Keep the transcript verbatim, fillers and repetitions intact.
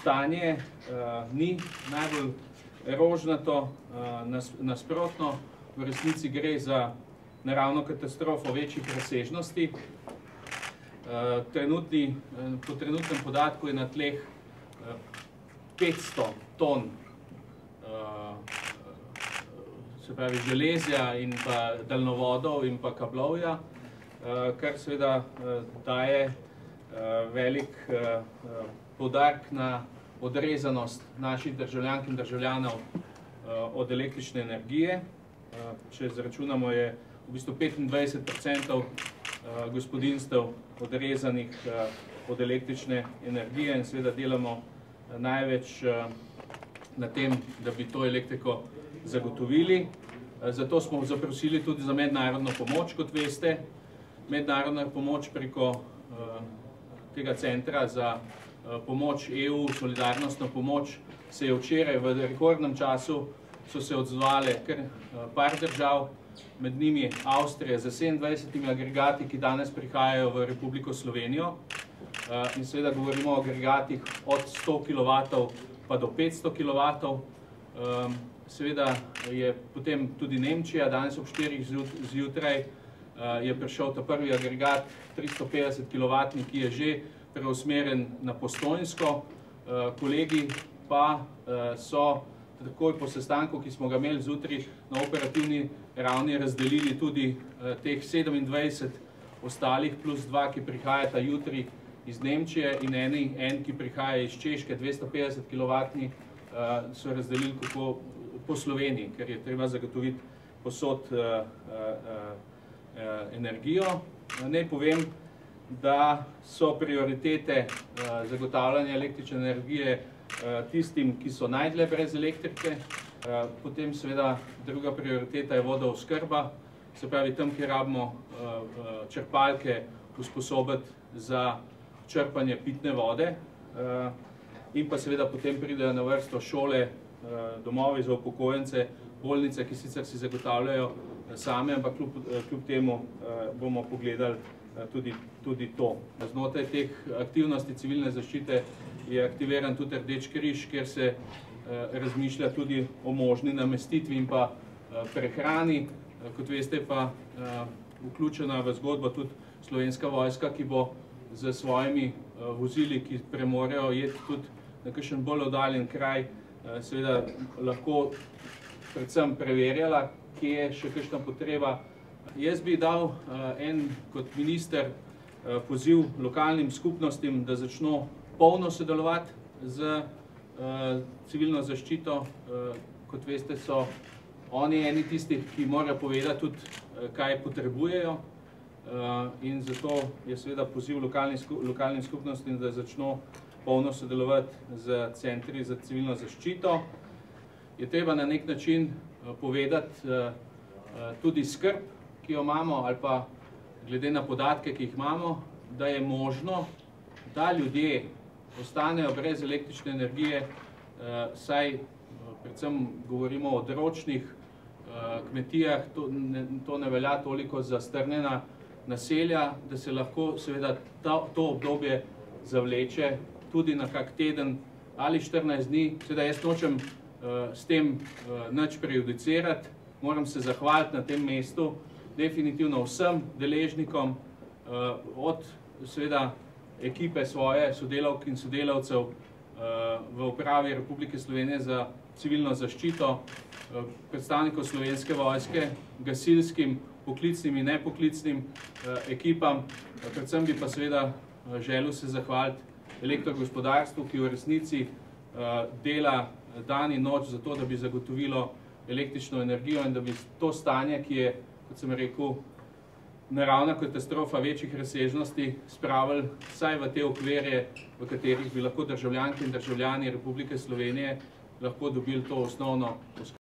stanje ni najbolj rožnato, nasprotno, v resnici gre za naravno katastrofo večjih razsežnosti. Trenutni, po trenutnem podatku je na tleh petsto ton se pravi železja in pa daljnovodov in pa kablovja, kar seveda daje velik poudarek na odrezanost naših državljank in državljanov od električne energije. Če izračunamo, je v bistvu petindvajset procentov gospodinjstev odrezanih od električne energije in seveda delamo največ na tem, da bi to elektriko zagotovili. Zato smo zaprosili tudi za mednarodno pomoč, kot veste. Mednarodna pomoč preko tega centra za pomoč E U, solidarnostno pomoč, se je včeraj v rekordnem času so se odzvale kar par držav, med njimi Avstrija z sedemindvajsetimi agregati, ki danes prihajajo v Republiko Slovenijo. In seveda govorimo o agregatih od sto kilovatov pa do petsto kilovatov. Seveda je potem tudi Nemčija, danes ob štirih zjutraj je prišel ta prvi agregat tristo petdeset kilovatni, ki je že preusmeren na Postojnsko. Kolegi pa so takoj po sestanku, ki smo ga imeli zjutraj na operativni ravni, razdelili tudi teh sedemindvajset ostalih plus dva, ki prihajata jutri iz Nemčije in eni, en, ki prihaja iz Češke, dvesto petdeset kilovatni, so razdelili kako po Sloveniji, ker je treba zagotoviti posod energijo. Naj povem, da so prioritete zagotavljanja električne energije tistim, ki so najdlje brez elektrike. Potem seveda druga prioriteta je vodooskrba, se pravi tam, kjer rabimo črpalke usposobiti za črpanje pitne vode. In pa seveda potem pridejo na vrsto šole, domovi za upokojence, bolnice, ki sicer si zagotavljajo same, ampak kljub, kljub temu bomo pogledali tudi, tudi to. Znotraj teh aktivnosti civilne zaščite je aktiviran tudi Rdeči križ, kjer se razmišlja tudi o možni namestitvi in pa prehrani. Kot veste pa vključena v zgodbo tudi Slovenska vojska, ki bo z svojimi vozili, ki premorejo jeti tudi na kakšen bolj oddaljen kraj, seveda lahko predvsem preverjala, kje je še kakšna potreba. Jaz bi dal en kot minister poziv lokalnim skupnostim, da začno polno sodelovati z civilno zaščito. Kot veste, so oni eni tistih, ki morajo povedati tudi, kaj potrebujejo. In zato je seveda poziv lokalnim skupnostim, da začno polno sodelovati z centri za civilno zaščito. Je treba na nek način povedati tudi skrb, ki jo imamo, ali pa glede na podatke, ki jih imamo, da je možno, da ljudje ostanejo brez električne energije, saj predvsem govorimo o odročnih kmetijah, to ne, to ne velja toliko za strnjena naselja, da se lahko seveda to, to obdobje zavleče tudi na kak teden ali štirinajst dni. Seveda jaz nočem uh, s tem uh, nič prejudicirati, moram se zahvaliti na tem mestu definitivno vsem deležnikom, uh, od seveda ekipe svoje sodelavk in sodelavcev uh, v upravi Republike Slovenije za civilno zaščito, uh, predstavnikov Slovenske vojske, gasilskim, poklicnim in nepoklicnim uh, ekipam. Uh, predvsem bi pa seveda uh, želel se zahvaliti elektrogospodarstvu, ki v resnici uh, dela dan in noč za to, da bi zagotovilo električno energijo in da bi to stanje, ki je, kot sem rekel, naravna katastrofa večjih razsežnosti, spravili vsaj v te okvirje, v katerih bi lahko državljanke in državljani Republike Slovenije lahko dobili to osnovno